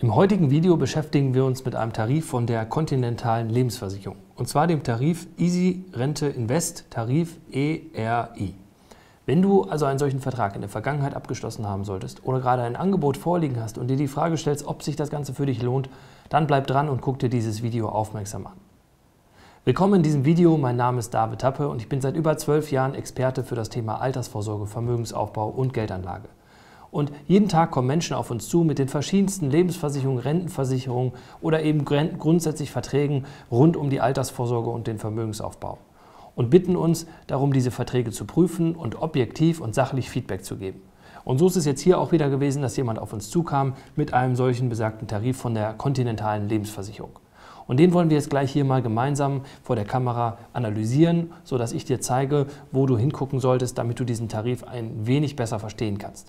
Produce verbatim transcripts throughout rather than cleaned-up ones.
Im heutigen Video beschäftigen wir uns mit einem Tarif von der Kontinentalen Lebensversicherung, und zwar dem Tarif Easy Rente Invest, Tarif E R I. Wenn du also einen solchen Vertrag in der Vergangenheit abgeschlossen haben solltest oder gerade ein Angebot vorliegen hast und dir die Frage stellst, ob sich das Ganze für dich lohnt, dann bleib dran und guck dir dieses Video aufmerksam an. Willkommen in diesem Video, mein Name ist David Tappe und ich bin seit über zwölf Jahren Experte für das Thema Altersvorsorge, Vermögensaufbau und Geldanlage. Und jeden Tag kommen Menschen auf uns zu mit den verschiedensten Lebensversicherungen, Rentenversicherungen oder eben grundsätzlich Verträgen rund um die Altersvorsorge und den Vermögensaufbau und bitten uns darum, diese Verträge zu prüfen und objektiv und sachlich Feedback zu geben. Und so ist es jetzt hier auch wieder gewesen, dass jemand auf uns zukam mit einem solchen besagten Tarif von der Kontinentalen Lebensversicherung. Und den wollen wir jetzt gleich hier mal gemeinsam vor der Kamera analysieren, sodass ich dir zeige, wo du hingucken solltest, damit du diesen Tarif ein wenig besser verstehen kannst.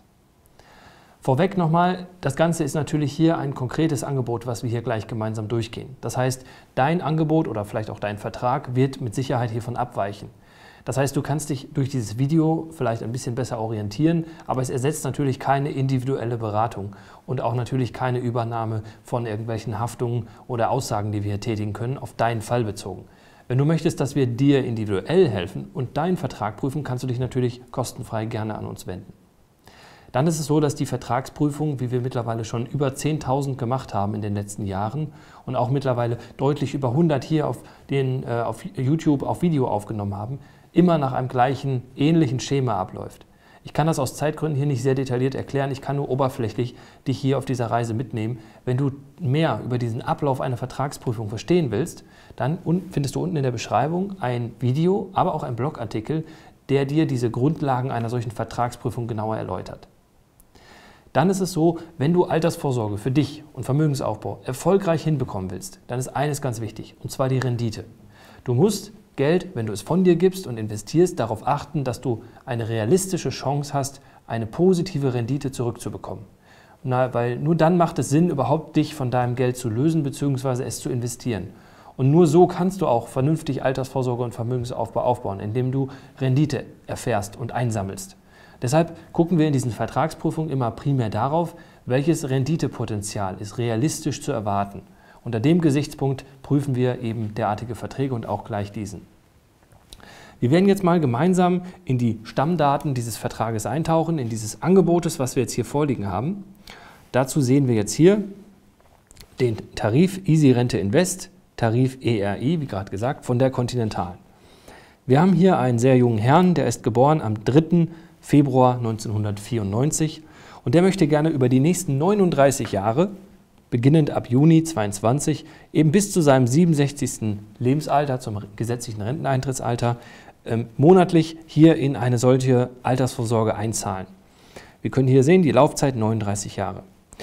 Vorweg nochmal, das Ganze ist natürlich hier ein konkretes Angebot, was wir hier gleich gemeinsam durchgehen. Das heißt, dein Angebot oder vielleicht auch dein Vertrag wird mit Sicherheit hiervon abweichen. Das heißt, du kannst dich durch dieses Video vielleicht ein bisschen besser orientieren, aber es ersetzt natürlich keine individuelle Beratung und auch natürlich keine Übernahme von irgendwelchen Haftungen oder Aussagen, die wir hier tätigen können, auf deinen Fall bezogen. Wenn du möchtest, dass wir dir individuell helfen und deinen Vertrag prüfen, kannst du dich natürlich kostenfrei gerne an uns wenden. Dann ist es so, dass die Vertragsprüfung, wie wir mittlerweile schon über zehntausend gemacht haben in den letzten Jahren und auch mittlerweile deutlich über hundert hier auf, den, äh, auf YouTube auf Video aufgenommen haben, immer nach einem gleichen, ähnlichen Schema abläuft. Ich kann das aus Zeitgründen hier nicht sehr detailliert erklären, ich kann nur oberflächlich dich hier auf dieser Reise mitnehmen. Wenn du mehr über diesen Ablauf einer Vertragsprüfung verstehen willst, dann findest du unten in der Beschreibung ein Video, aber auch einen Blogartikel, der dir diese Grundlagen einer solchen Vertragsprüfung genauer erläutert. Dann ist es so, wenn du Altersvorsorge für dich und Vermögensaufbau erfolgreich hinbekommen willst, dann ist eines ganz wichtig, und zwar die Rendite. Du musst Geld, wenn du es von dir gibst und investierst, darauf achten, dass du eine realistische Chance hast, eine positive Rendite zurückzubekommen. Na, weil nur dann macht es Sinn, überhaupt dich von deinem Geld zu lösen bzw. es zu investieren. Und nur so kannst du auch vernünftig Altersvorsorge und Vermögensaufbau aufbauen, indem du Rendite erfährst und einsammelst. Deshalb gucken wir in diesen Vertragsprüfungen immer primär darauf, welches Renditepotenzial ist realistisch zu erwarten. Unter dem Gesichtspunkt prüfen wir eben derartige Verträge und auch gleich diesen. Wir werden jetzt mal gemeinsam in die Stammdaten dieses Vertrages eintauchen, in dieses Angebotes, was wir jetzt hier vorliegen haben. Dazu sehen wir jetzt hier den Tarif Easy Rente Invest, Tarif E R I, wie gerade gesagt, von der Kontinentalen. Wir haben hier einen sehr jungen Herrn, der ist geboren am dritten Februar neunzehnhundertvierundneunzig und der möchte gerne über die nächsten neununddreißig Jahre, beginnend ab Juni zweiundzwanzig, eben bis zu seinem siebenundsechzigsten Lebensalter, zum gesetzlichen Renteneintrittsalter, ähm, monatlich hier in eine solche Altersvorsorge einzahlen. Wir können hier sehen, die Laufzeit neununddreißig Jahre.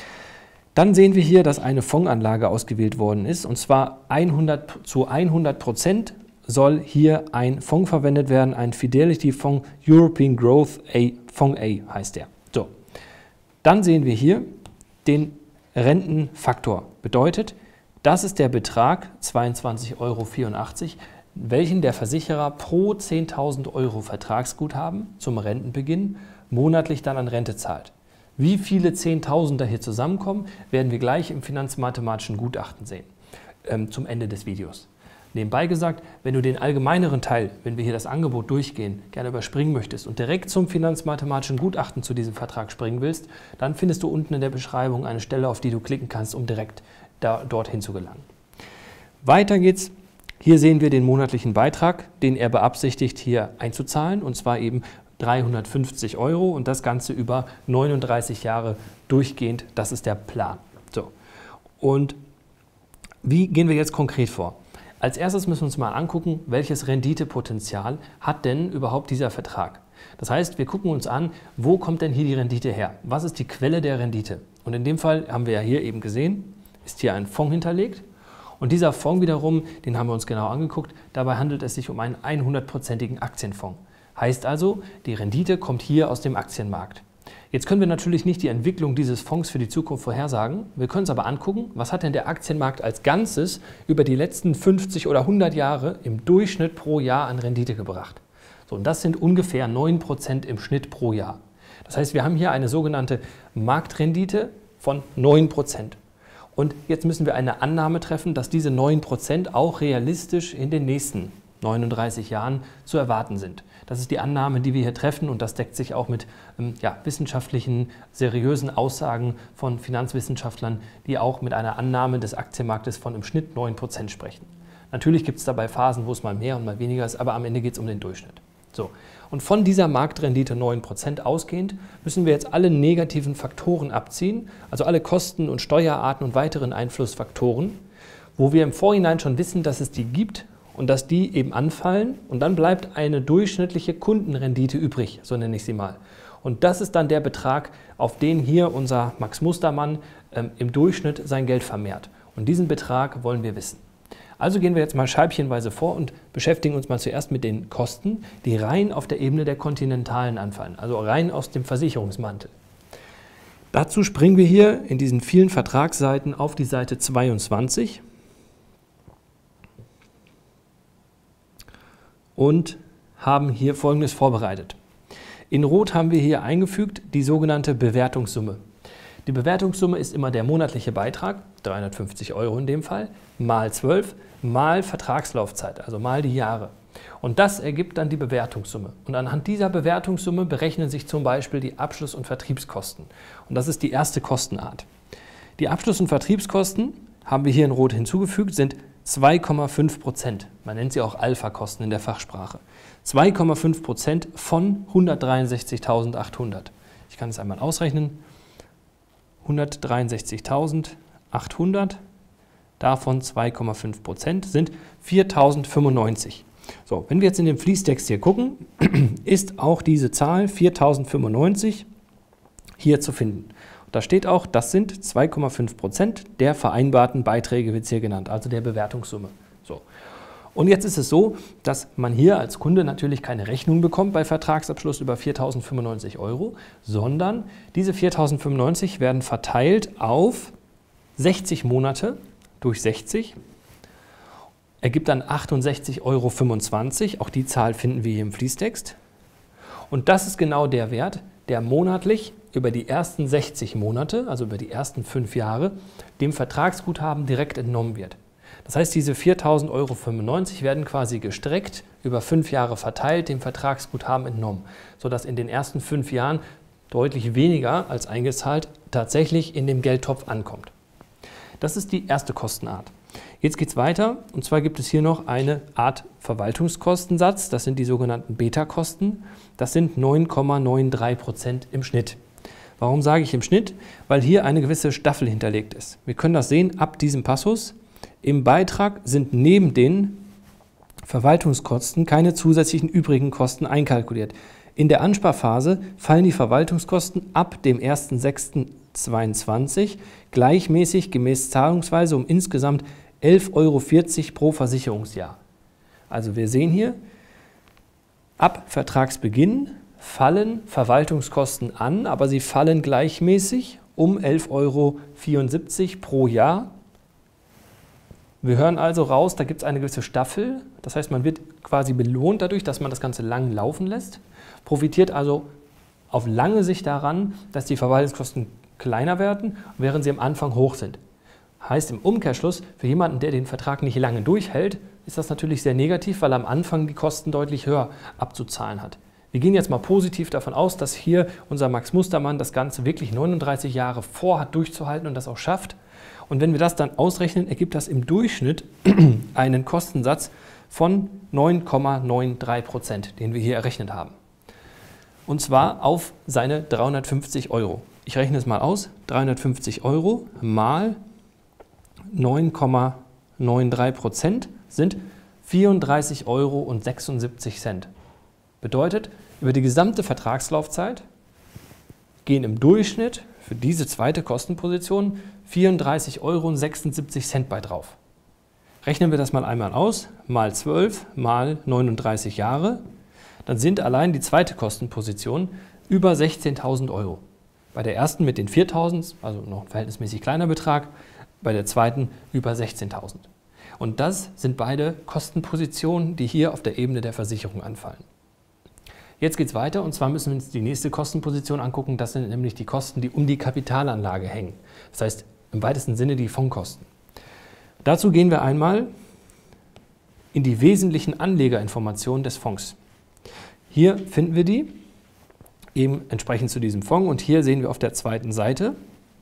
Dann sehen wir hier, dass eine Fondsanlage ausgewählt worden ist, und zwar hundert, zu hundert Prozent soll hier ein Fonds verwendet werden, ein Fidelity-Fonds, European Growth A, Fonds A heißt der. So. Dann sehen wir hier den Rentenfaktor. Bedeutet, das ist der Betrag zweiundzwanzig Euro vierundachtzig, welchen der Versicherer pro zehntausend Euro Vertragsguthaben zum Rentenbeginn monatlich dann an Rente zahlt. Wie viele Zehntausender hier zusammenkommen, werden wir gleich im finanzmathematischen Gutachten sehen, ähm, zum Ende des Videos. Nebenbei gesagt, wenn du den allgemeineren Teil, wenn wir hier das Angebot durchgehen, gerne überspringen möchtest und direkt zum finanzmathematischen Gutachten zu diesem Vertrag springen willst, dann findest du unten in der Beschreibung eine Stelle, auf die du klicken kannst, um direkt da, dorthin zu gelangen. Weiter geht's. Hier sehen wir den monatlichen Beitrag, den er beabsichtigt hier einzuzahlen, und zwar eben dreihundertfünfzig Euro und das Ganze über neununddreißig Jahre durchgehend. Das ist der Plan. So. Und wie gehen wir jetzt konkret vor? Als erstes müssen wir uns mal angucken, welches Renditepotenzial hat denn überhaupt dieser Vertrag. Das heißt, wir gucken uns an, wo kommt denn hier die Rendite her? Was ist die Quelle der Rendite? Und in dem Fall haben wir ja hier eben gesehen, ist hier ein Fonds hinterlegt. Und dieser Fonds wiederum, den haben wir uns genau angeguckt, dabei handelt es sich um einen hundertprozentigen Aktienfonds. Heißt also, die Rendite kommt hier aus dem Aktienmarkt. Jetzt können wir natürlich nicht die Entwicklung dieses Fonds für die Zukunft vorhersagen. Wir können uns aber angucken, was hat denn der Aktienmarkt als Ganzes über die letzten fünfzig oder hundert Jahre im Durchschnitt pro Jahr an Rendite gebracht. So, und das sind ungefähr neun Prozent im Schnitt pro Jahr. Das heißt, wir haben hier eine sogenannte Marktrendite von neun Prozent. Und jetzt müssen wir eine Annahme treffen, dass diese neun Prozent auch realistisch in den nächsten neununddreißig Jahren zu erwarten sind. Das ist die Annahme, die wir hier treffen, und das deckt sich auch mit ähm, ja, wissenschaftlichen, seriösen Aussagen von Finanzwissenschaftlern, die auch mit einer Annahme des Aktienmarktes von im Schnitt neun Prozent sprechen. Natürlich gibt es dabei Phasen, wo es mal mehr und mal weniger ist, aber am Ende geht es um den Durchschnitt. So. Und von dieser Marktrendite neun Prozent ausgehend müssen wir jetzt alle negativen Faktoren abziehen, also alle Kosten und Steuerarten und weiteren Einflussfaktoren, wo wir im Vorhinein schon wissen, dass es die gibt und dass die eben anfallen, und dann bleibt eine durchschnittliche Kundenrendite übrig, so nenne ich sie mal. Und das ist dann der Betrag, auf den hier unser Max Mustermann ähm, im Durchschnitt sein Geld vermehrt. Und diesen Betrag wollen wir wissen. Also gehen wir jetzt mal scheibchenweise vor und beschäftigen uns mal zuerst mit den Kosten, die rein auf der Ebene der Kontinentalen anfallen, also rein aus dem Versicherungsmantel. Dazu springen wir hier in diesen vielen Vertragsseiten auf die Seite zweiundzwanzig und haben hier Folgendes vorbereitet. In Rot haben wir hier eingefügt die sogenannte Bewertungssumme. Die Bewertungssumme ist immer der monatliche Beitrag, dreihundertfünfzig Euro in dem Fall, mal zwölf, mal Vertragslaufzeit, also mal die Jahre. Und das ergibt dann die Bewertungssumme. Und anhand dieser Bewertungssumme berechnen sich zum Beispiel die Abschluss- und Vertriebskosten. Und das ist die erste Kostenart. Die Abschluss- und Vertriebskosten haben wir hier in Rot hinzugefügt, sind zwei Komma fünf Prozent. Man nennt sie auch Alpha-Kosten in der Fachsprache. zwei Komma fünf Prozent von hundertdreiundsechzigtausendachthundert. Ich kann es einmal ausrechnen. hundertdreiundsechzigtausendachthundert, davon zwei Komma fünf Prozent sind viertausendfünfundneunzig. So, wenn wir jetzt in den Fließtext hier gucken, ist auch diese Zahl viertausendfünfundneunzig hier zu finden. Und da steht auch, das sind zwei Komma fünf Prozent der vereinbarten Beiträge, wird es hier genannt, also der Bewertungssumme. So. Und jetzt ist es so, dass man hier als Kunde natürlich keine Rechnung bekommt bei Vertragsabschluss über viertausendfünfundneunzig Euro, sondern diese viertausendfünfundneunzig werden verteilt auf sechzig Monate durch sechzig, ergibt dann achtundsechzig Euro fünfundzwanzig, auch die Zahl finden wir hier im Fließtext. Und das ist genau der Wert, der monatlich über die ersten sechzig Monate, also über die ersten fünf Jahre, dem Vertragsguthaben direkt entnommen wird. Das heißt, diese viertausend Euro fünfundneunzig werden quasi gestreckt, über fünf Jahre verteilt, dem Vertragsguthaben entnommen, sodass in den ersten fünf Jahren deutlich weniger als eingezahlt tatsächlich in dem Geldtopf ankommt. Das ist die erste Kostenart. Jetzt geht es weiter, und zwar gibt es hier noch eine Art Verwaltungskostensatz, das sind die sogenannten Beta-Kosten, das sind neun Komma drei neun Prozent im Schnitt. Warum sage ich im Schnitt? Weil hier eine gewisse Staffel hinterlegt ist. Wir können das sehen ab diesem Passus. Im Beitrag sind neben den Verwaltungskosten keine zusätzlichen übrigen Kosten einkalkuliert. In der Ansparphase fallen die Verwaltungskosten ab dem ersten sechsten zweiundzwanzig gleichmäßig gemäß Zahlungsweise um insgesamt elf Euro vierzig pro Versicherungsjahr. Also wir sehen hier, ab Vertragsbeginn fallen Verwaltungskosten an, aber sie fallen gleichmäßig um elf Euro vierundsiebzig pro Jahr. Wir hören also raus, da gibt es eine gewisse Staffel, das heißt, man wird quasi belohnt dadurch, dass man das Ganze lang laufen lässt, profitiert also auf lange Sicht daran, dass die Verwaltungskosten kleiner werden, während sie am Anfang hoch sind. Heißt im Umkehrschluss, für jemanden, der den Vertrag nicht lange durchhält, ist das natürlich sehr negativ, weil er am Anfang die Kosten deutlich höher abzuzahlen hat. Wir gehen jetzt mal positiv davon aus, dass hier unser Max Mustermann das Ganze wirklich neununddreißig Jahre vorhat durchzuhalten und das auch schafft. Und wenn wir das dann ausrechnen, ergibt das im Durchschnitt einen Kostensatz von neun Komma drei neun Prozent, den wir hier errechnet haben. Und zwar auf seine dreihundertfünfzig Euro. Ich rechne es mal aus, dreihundertfünfzig Euro mal neun Komma drei neun Prozent sind vierunddreißig Euro sechsundsiebzig. Bedeutet, über die gesamte Vertragslaufzeit gehen im Durchschnitt für diese zweite Kostenposition vierunddreißig Euro sechsundsiebzig bei drauf. Rechnen wir das mal einmal aus, mal zwölf mal neununddreißig Jahre, dann sind allein die zweite Kostenposition über sechzehntausend Euro. Bei der ersten mit den viertausend, also noch ein verhältnismäßig kleiner Betrag, bei der zweiten über sechzehntausend. Und das sind beide Kostenpositionen, die hier auf der Ebene der Versicherung anfallen. Jetzt geht es weiter, und zwar müssen wir uns die nächste Kostenposition angucken. Das sind nämlich die Kosten, die um die Kapitalanlage hängen. Das heißt, im weitesten Sinne die Fondskosten. Dazu gehen wir einmal in die wesentlichen Anlegerinformationen des Fonds. Hier finden wir die, eben entsprechend zu diesem Fonds. Und hier sehen wir auf der zweiten Seite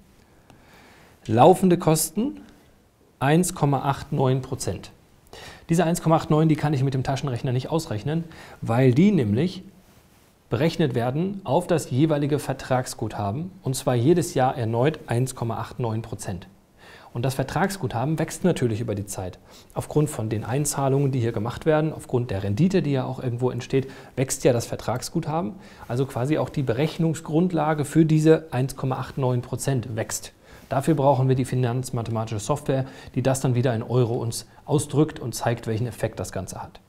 laufende Kosten eins Komma neunundachtzig Prozent. Diese eins Komma neunundachtzig, die kann ich mit dem Taschenrechner nicht ausrechnen, weil die nämlich berechnet werden auf das jeweilige Vertragsguthaben, und zwar jedes Jahr erneut eins Komma neunundachtzig Prozent. Und das Vertragsguthaben wächst natürlich über die Zeit. Aufgrund von den Einzahlungen, die hier gemacht werden, aufgrund der Rendite, die ja auch irgendwo entsteht, wächst ja das Vertragsguthaben. Also quasi auch die Berechnungsgrundlage für diese eins Komma neunundachtzig Prozent wächst. Dafür brauchen wir die finanzmathematische Software, die das dann wieder in Euro uns ausdrückt und zeigt, welchen Effekt das Ganze hat.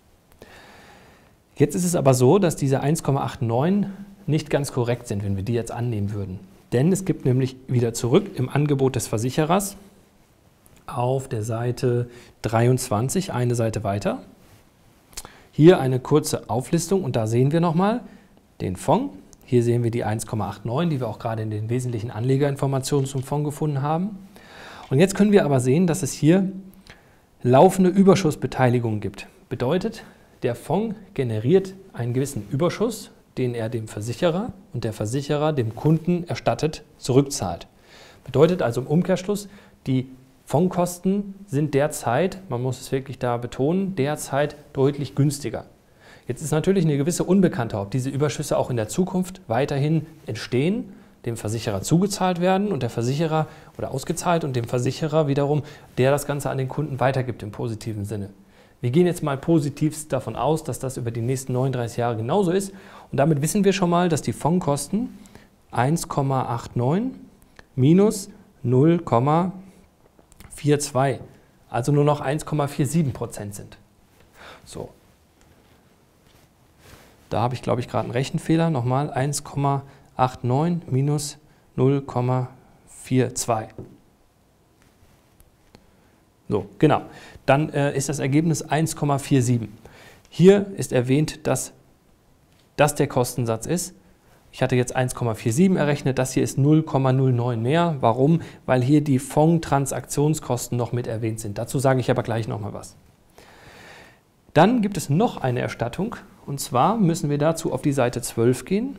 Jetzt ist es aber so, dass diese eins Komma neunundachtzig nicht ganz korrekt sind, wenn wir die jetzt annehmen würden. Denn es gibt nämlich wieder zurück im Angebot des Versicherers auf der Seite dreiundzwanzig, eine Seite weiter, hier eine kurze Auflistung und da sehen wir nochmal den Fonds. Hier sehen wir die eins Komma neunundachtzig, die wir auch gerade in den wesentlichen Anlegerinformationen zum Fonds gefunden haben. Und jetzt können wir aber sehen, dass es hier laufende Überschussbeteiligungen gibt. Bedeutet, der Fonds generiert einen gewissen Überschuss, den er dem Versicherer und der Versicherer dem Kunden erstattet, zurückzahlt. Bedeutet also im Umkehrschluss, die Fondskosten sind derzeit, man muss es wirklich da betonen, derzeit deutlich günstiger. Jetzt ist natürlich eine gewisse Unbekannte, ob diese Überschüsse auch in der Zukunft weiterhin entstehen, dem Versicherer zugezahlt werden und der Versicherer oder ausgezahlt und dem Versicherer wiederum, der das Ganze an den Kunden weitergibt im positiven Sinne. Wir gehen jetzt mal positiv davon aus, dass das über die nächsten neununddreißig Jahre genauso ist und damit wissen wir schon mal, dass die Fondskosten eins Komma neunundachtzig minus null Komma zweiundvierzig, also nur noch eins Komma siebenundvierzig Prozent sind. So. Da habe ich, glaube ich, gerade einen Rechenfehler. Nochmal eins Komma neunundachtzig minus null Komma zweiundvierzig. So, genau. Dann äh, ist das Ergebnis eins Komma siebenundvierzig. Hier ist erwähnt, dass das der Kostensatz ist. Ich hatte jetzt eins Komma siebenundvierzig errechnet, das hier ist null Komma null neun mehr. Warum? Weil hier die Fondstransaktionskosten noch mit erwähnt sind. Dazu sage ich aber gleich nochmal was. Dann gibt es noch eine Erstattung, und zwar müssen wir dazu auf die Seite zwölf gehen.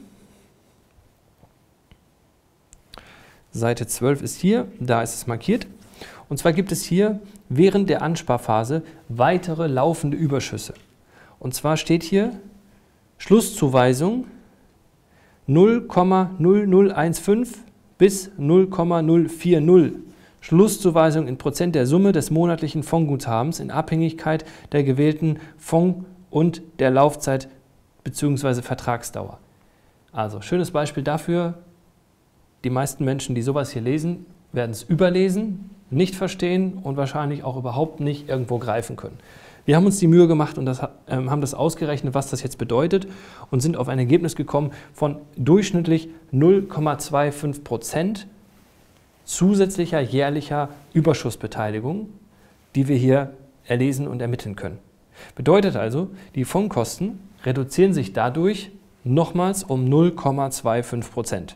Seite zwölf ist hier, da ist es markiert. Und zwar gibt es hier während der Ansparphase weitere laufende Überschüsse. Und zwar steht hier Schlusszuweisung null Komma null null fünfzehn bis null Komma null vierzig. Schlusszuweisung in Prozent der Summe des monatlichen Fondsguthabens in Abhängigkeit der gewählten Fonds und der Laufzeit bzw. Vertragsdauer. Also, schönes Beispiel dafür, die meisten Menschen, die sowas hier lesen, werden es überlesen, nicht verstehen und wahrscheinlich auch überhaupt nicht irgendwo greifen können. Wir haben uns die Mühe gemacht und das, äh, haben das ausgerechnet, was das jetzt bedeutet und sind auf ein Ergebnis gekommen von durchschnittlich null Komma fünfundzwanzig Prozent zusätzlicher jährlicher Überschussbeteiligung, die wir hier erlesen und ermitteln können. Bedeutet also, die Fondskosten reduzieren sich dadurch nochmals um null Komma fünfundzwanzig Prozent.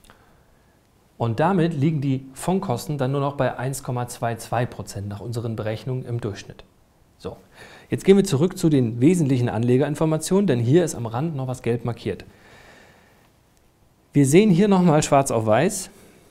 Und damit liegen die Fondskosten dann nur noch bei eins Komma zweiundzwanzig Prozent nach unseren Berechnungen im Durchschnitt. So, jetzt gehen wir zurück zu den wesentlichen Anlegerinformationen, denn hier ist am Rand noch was gelb markiert. Wir sehen hier nochmal schwarz auf weiß,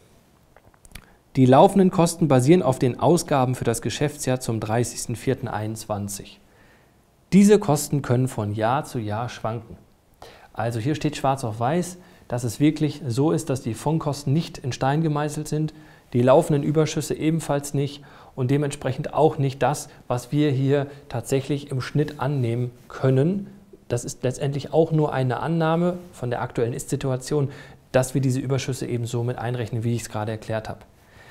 die laufenden Kosten basieren auf den Ausgaben für das Geschäftsjahr zum dreißigsten vierten einundzwanzig. Diese Kosten können von Jahr zu Jahr schwanken. Also hier steht schwarz auf weiß, dass es wirklich so ist, dass die Fondskosten nicht in Stein gemeißelt sind, die laufenden Überschüsse ebenfalls nicht und dementsprechend auch nicht das, was wir hier tatsächlich im Schnitt annehmen können. Das ist letztendlich auch nur eine Annahme von der aktuellen Ist-Situation, dass wir diese Überschüsse eben so mit einrechnen, wie ich es gerade erklärt habe.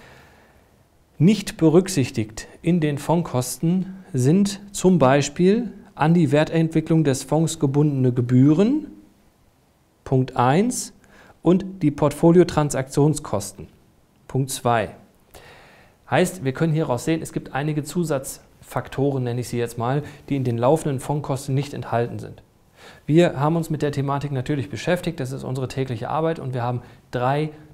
Nicht berücksichtigt in den Fondskosten sind zum Beispiel an die Wertentwicklung des Fonds gebundene Gebühren, Punkt eins, und die Portfoliotransaktionskosten, Punkt zwei. Heißt, wir können hieraus sehen, es gibt einige Zusatzfaktoren, nenne ich sie jetzt mal, die in den laufenden Fondskosten nicht enthalten sind. Wir haben uns mit der Thematik natürlich beschäftigt, das ist unsere tägliche Arbeit und wir haben drei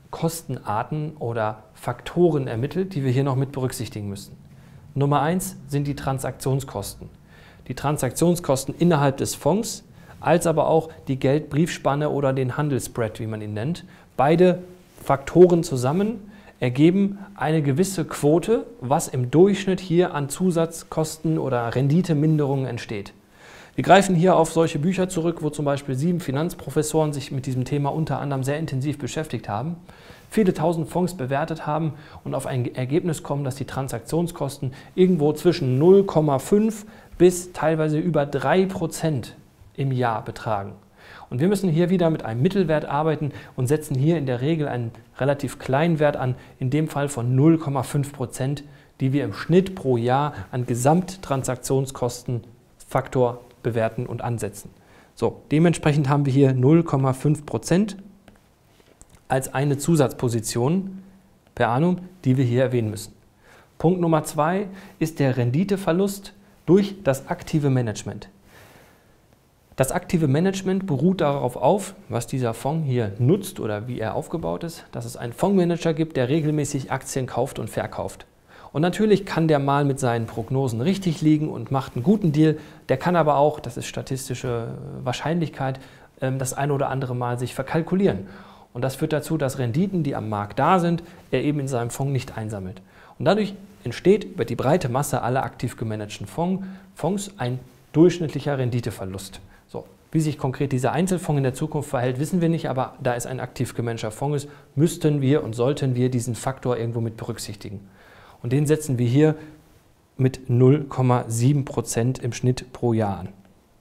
Kostenarten oder Faktoren ermittelt, die wir hier noch mit berücksichtigen müssen. Nummer eins sind die Transaktionskosten. Die Transaktionskosten innerhalb des Fonds, als aber auch die Geldbriefspanne oder den Handelsspread, wie man ihn nennt. Beide Faktoren zusammen ergeben eine gewisse Quote, was im Durchschnitt hier an Zusatzkosten oder Renditeminderungen entsteht. Wir greifen hier auf solche Bücher zurück, wo zum Beispiel sieben Finanzprofessoren sich mit diesem Thema unter anderem sehr intensiv beschäftigt haben, viele tausend Fonds bewertet haben und auf ein Ergebnis kommen, dass die Transaktionskosten irgendwo zwischen null Komma fünf bis teilweise über drei Prozent im Jahr betragen. Und wir müssen hier wieder mit einem Mittelwert arbeiten und setzen hier in der Regel einen relativ kleinen Wert an, in dem Fall von null Komma fünf Prozent, die wir im Schnitt pro Jahr an Gesamttransaktionskostenfaktor bewerten und ansetzen. So, dementsprechend haben wir hier null Komma fünf Prozent als eine Zusatzposition per annum, die wir hier erwähnen müssen. Punkt Nummer zwei ist der Renditeverlust durch das aktive Management. Das aktive Management beruht darauf auf, was dieser Fonds hier nutzt oder wie er aufgebaut ist, dass es einen Fondsmanager gibt, der regelmäßig Aktien kauft und verkauft. Und natürlich kann der mal mit seinen Prognosen richtig liegen und macht einen guten Deal. Der kann aber auch, das ist statistische Wahrscheinlichkeit, das ein oder andere Mal sich verkalkulieren. Und das führt dazu, dass Renditen, die am Markt da sind, er eben in seinem Fonds nicht einsammelt. Und dadurch entsteht über die breite Masse aller aktiv gemanagten Fonds, Fonds ein durchschnittlicher Renditeverlust. So, wie sich konkret dieser Einzelfonds in der Zukunft verhält, wissen wir nicht, aber da es ein aktiv gemanagter Fonds ist, müssten wir und sollten wir diesen Faktor irgendwo mit berücksichtigen. Und den setzen wir hier mit null Komma sieben Prozent im Schnitt pro Jahr an.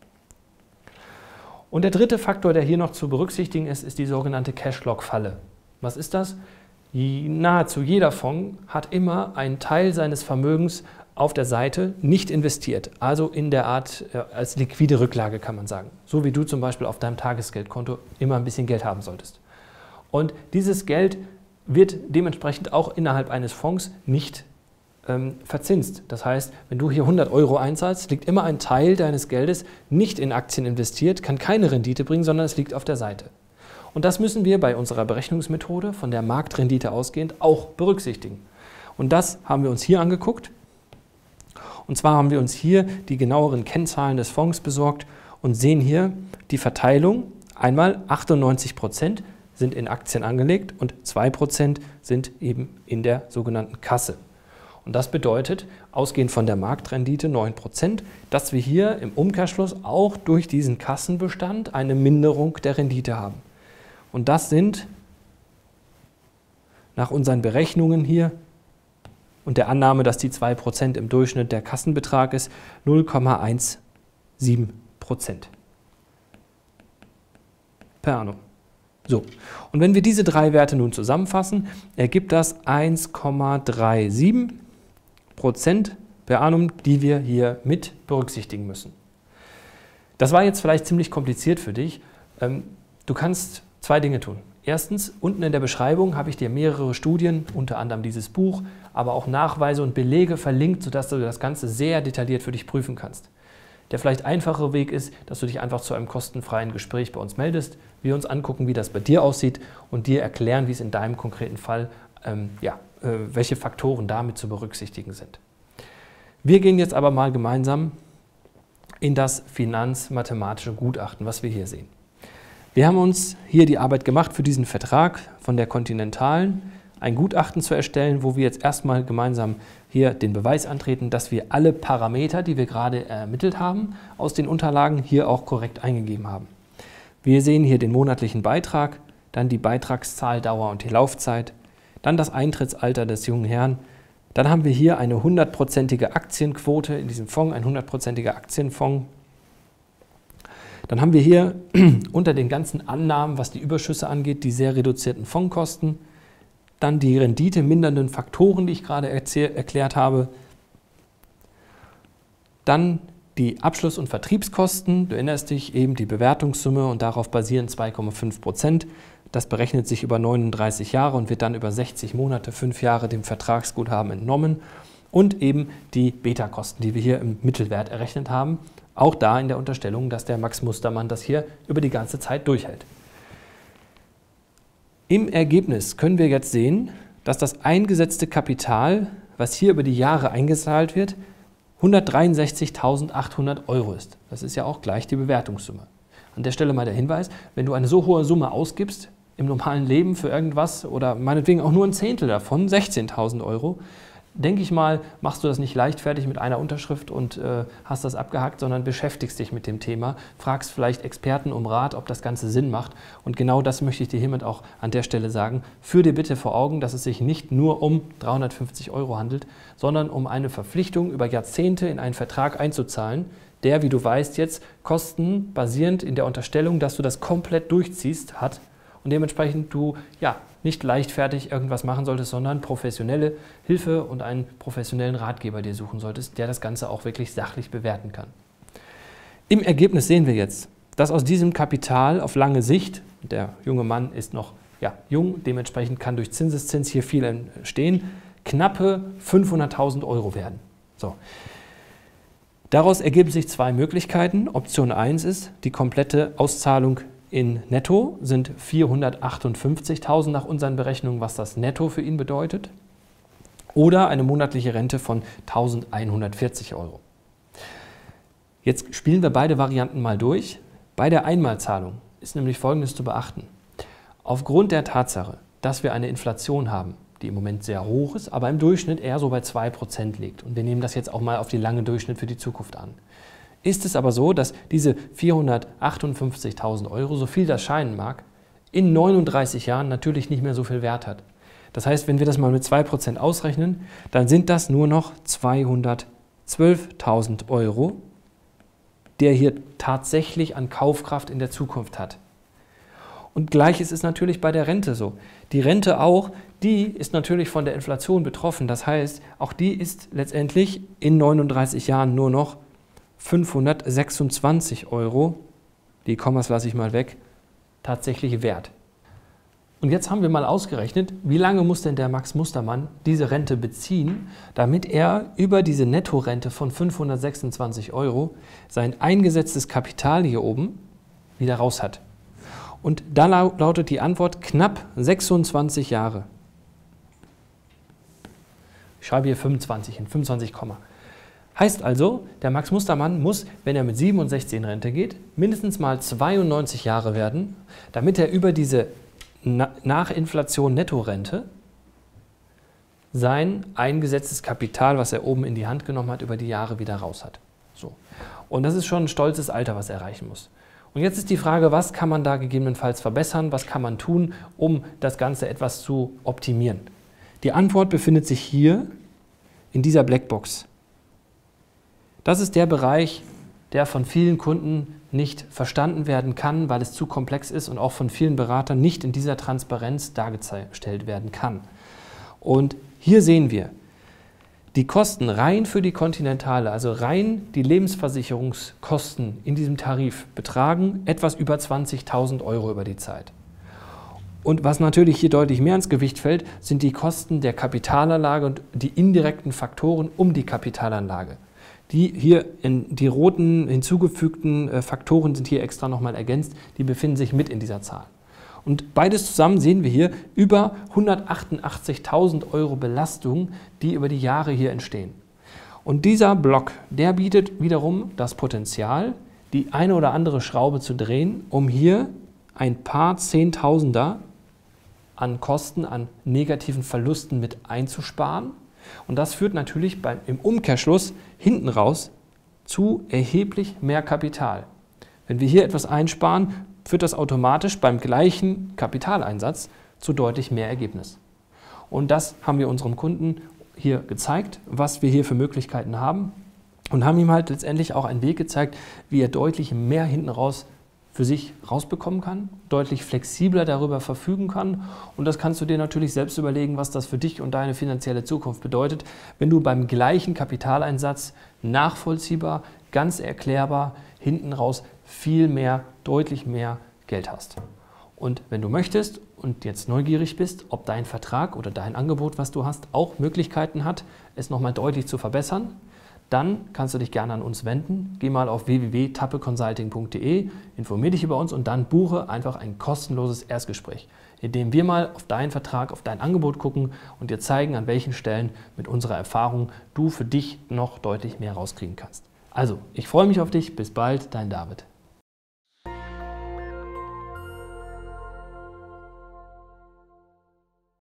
Und der dritte Faktor, der hier noch zu berücksichtigen ist, ist die sogenannte Cash-Lock-Falle. Was ist das? Nahezu jeder Fonds hat immer einen Teil seines Vermögens auf der Seite nicht investiert, also in der Art äh, als liquide Rücklage kann man sagen. So wie du zum Beispiel auf deinem Tagesgeldkonto immer ein bisschen Geld haben solltest. Und dieses Geld wird dementsprechend auch innerhalb eines Fonds nicht ähm, verzinst. Das heißt, wenn du hier hundert Euro einzahlst, liegt immer ein Teil deines Geldes nicht in Aktien investiert, kann keine Rendite bringen, sondern es liegt auf der Seite. Und das müssen wir bei unserer Berechnungsmethode von der Marktrendite ausgehend auch berücksichtigen. Und das haben wir uns hier angeguckt. Und zwar haben wir uns hier die genaueren Kennzahlen des Fonds besorgt und sehen hier die Verteilung. Einmal achtundneunzig Prozent sind in Aktien angelegt und zwei Prozent sind eben in der sogenannten Kasse. Und das bedeutet, ausgehend von der Marktrendite neun Prozent, dass wir hier im Umkehrschluss auch durch diesen Kassenbestand eine Minderung der Rendite haben. Und das sind nach unseren Berechnungen hier und der Annahme, dass die zwei Prozent im Durchschnitt der Kassenbetrag ist, null Komma siebzehn Prozent per annum. So, und wenn wir diese drei Werte nun zusammenfassen, ergibt das eins Komma siebenunddreißig Prozent per annum, die wir hier mit berücksichtigen müssen. Das war jetzt vielleicht ziemlich kompliziert für dich. Du kannst zwei Dinge tun. Erstens, unten in der Beschreibung habe ich dir mehrere Studien, unter anderem dieses Buch, aber auch Nachweise und Belege verlinkt, sodass du das Ganze sehr detailliert für dich prüfen kannst. Der vielleicht einfachere Weg ist, dass du dich einfach zu einem kostenfreien Gespräch bei uns meldest, wir uns angucken, wie das bei dir aussieht und dir erklären, wie es in deinem konkreten Fall, ähm, ja, äh, welche Faktoren damit zu berücksichtigen sind. Wir gehen jetzt aber mal gemeinsam in das finanzmathematische Gutachten, was wir hier sehen. Wir haben uns hier die Arbeit gemacht, für diesen Vertrag von der Continentalen ein Gutachten zu erstellen, wo wir jetzt erstmal gemeinsam hier den Beweis antreten, dass wir alle Parameter, die wir gerade ermittelt haben, aus den Unterlagen hier auch korrekt eingegeben haben. Wir sehen hier den monatlichen Beitrag, dann die Beitragszahldauer und die Laufzeit, dann das Eintrittsalter des jungen Herrn. Dann haben wir hier eine hundertprozentige Aktienquote in diesem Fonds, ein hundertprozentiger Aktienfonds. Dann haben wir hier unter den ganzen Annahmen, was die Überschüsse angeht, die sehr reduzierten Fondskosten. Dann die renditemindernden Faktoren, die ich gerade erklärt habe. Dann die Abschluss- und Vertriebskosten. Du erinnerst dich, eben die Bewertungssumme und darauf basieren zwei Komma fünf Prozent. Das berechnet sich über neununddreißig Jahre und wird dann über sechzig Monate, fünf Jahre dem Vertragsguthaben entnommen. Und eben die Beta-Kosten, die wir hier im Mittelwert errechnet haben. Auch da in der Unterstellung, dass der Max Mustermann das hier über die ganze Zeit durchhält. Im Ergebnis können wir jetzt sehen, dass das eingesetzte Kapital, was hier über die Jahre eingezahlt wird, hundertdreiundsechzigtausendachthundert Euro ist. Das ist ja auch gleich die Bewertungssumme. An der Stelle mal der Hinweis, wenn du eine so hohe Summe ausgibst im normalen Leben für irgendwas oder meinetwegen auch nur ein Zehntel davon, sechzehntausend Euro, denke ich mal, machst du das nicht leichtfertig mit einer Unterschrift und äh, hast das abgehakt, sondern beschäftigst dich mit dem Thema, fragst vielleicht Experten um Rat, ob das Ganze Sinn macht. Und genau das möchte ich dir hiermit auch an der Stelle sagen. Führ dir bitte vor Augen, dass es sich nicht nur um dreihundertfünfzig Euro handelt, sondern um eine Verpflichtung über Jahrzehnte in einen Vertrag einzuzahlen, der, wie du weißt, jetzt Kosten basierend in der Unterstellung, dass du das komplett durchziehst, hat und dementsprechend du ja nicht leichtfertig irgendwas machen solltest, sondern professionelle Hilfe und einen professionellen Ratgeber dir suchen solltest, der das Ganze auch wirklich sachlich bewerten kann. Im Ergebnis sehen wir jetzt, dass aus diesem Kapital auf lange Sicht, der junge Mann ist noch ja, jung, dementsprechend kann durch Zinseszins hier viel entstehen, knappe fünfhunderttausend Euro werden. So. Daraus ergeben sich zwei Möglichkeiten. Option eins ist, die komplette Auszahlung in Netto sind vierhundertachtundfünfzigtausend nach unseren Berechnungen, was das Netto für ihn bedeutet. Oder eine monatliche Rente von eintausendeinhundertvierzig Euro. Jetzt spielen wir beide Varianten mal durch. Bei der Einmalzahlung ist nämlich Folgendes zu beachten. Aufgrund der Tatsache, dass wir eine Inflation haben, die im Moment sehr hoch ist, aber im Durchschnitt eher so bei zwei Prozent liegt, und wir nehmen das jetzt auch mal auf die lange Durchschnitt für die Zukunft an, ist es aber so, dass diese vierhundertachtundfünfzigtausend Euro, so viel das scheinen mag, in neununddreißig Jahren natürlich nicht mehr so viel Wert hat. Das heißt, wenn wir das mal mit zwei Prozent ausrechnen, dann sind das nur noch zweihundertzwölftausend Euro, der hier tatsächlich an Kaufkraft in der Zukunft hat. Und gleiches ist natürlich bei der Rente so. Die Rente auch, die ist natürlich von der Inflation betroffen. Das heißt, auch die ist letztendlich in neununddreißig Jahren nur noch fünfhundertsechsundzwanzig Euro, die Kommas lasse ich mal weg, tatsächlich wert. Und jetzt haben wir mal ausgerechnet, wie lange muss denn der Max Mustermann diese Rente beziehen, damit er über diese Nettorente von fünfhundertsechsundzwanzig Euro sein eingesetztes Kapital hier oben wieder raus hat. Und da lautet die Antwort knapp sechsundzwanzig Jahre. Ich schreibe hier fünfundzwanzig hin, fünfundzwanzig, heißt also, der Max Mustermann muss, wenn er mit siebenundsechzig in Rente geht, mindestens mal zweiundneunzig Jahre werden, damit er über diese nach Inflation Nettorente sein eingesetztes Kapital, was er oben in die Hand genommen hat, über die Jahre wieder raus hat. So. Und das ist schon ein stolzes Alter, was er erreichen muss. Und jetzt ist die Frage, was kann man da gegebenenfalls verbessern, was kann man tun, um das Ganze etwas zu optimieren? Die Antwort befindet sich hier in dieser Blackbox. Das ist der Bereich, der von vielen Kunden nicht verstanden werden kann, weil es zu komplex ist und auch von vielen Beratern nicht in dieser Transparenz dargestellt werden kann. Und hier sehen wir, die Kosten rein für die Continentale, also rein die Lebensversicherungskosten in diesem Tarif betragen etwas über zwanzigtausend Euro über die Zeit. Und was natürlich hier deutlich mehr ins Gewicht fällt, sind die Kosten der Kapitalanlage und die indirekten Faktoren um die Kapitalanlage. Die hier in die roten hinzugefügten äh, Faktoren sind hier extra nochmal ergänzt, die befinden sich mit in dieser Zahl. Und beides zusammen sehen wir hier über hundertachtundachtzigtausend Euro Belastung, die über die Jahre hier entstehen. Und dieser Block, der bietet wiederum das Potenzial, die eine oder andere Schraube zu drehen, um hier ein paar Zehntausender an Kosten, an negativen Verlusten mit einzusparen. Und das führt natürlich beim, im Umkehrschluss hinten raus zu erheblich mehr Kapital. Wenn wir hier etwas einsparen, führt das automatisch beim gleichen Kapitaleinsatz zu deutlich mehr Ergebnis. Und das haben wir unserem Kunden hier gezeigt, was wir hier für Möglichkeiten haben, und haben ihm halt letztendlich auch einen Weg gezeigt, wie er deutlich mehr hinten raus für sich rausbekommen kann, deutlich flexibler darüber verfügen kann. Und das kannst du dir natürlich selbst überlegen, was das für dich und deine finanzielle Zukunft bedeutet, wenn du beim gleichen Kapitaleinsatz nachvollziehbar, ganz erklärbar hinten raus viel mehr, deutlich mehr Geld hast. Und wenn du möchtest und jetzt neugierig bist, ob dein Vertrag oder dein Angebot, was du hast, auch Möglichkeiten hat, es nochmal deutlich zu verbessern, dann kannst du dich gerne an uns wenden. Geh mal auf w w w punkt tappe consulting punkt de, informier dich über uns und dann buche einfach ein kostenloses Erstgespräch. indem wir mal auf deinen Vertrag, auf dein Angebot gucken und dir zeigen, an welchen Stellen mit unserer Erfahrung du für dich noch deutlich mehr rauskriegen kannst. Also, ich freue mich auf dich. Bis bald, dein David.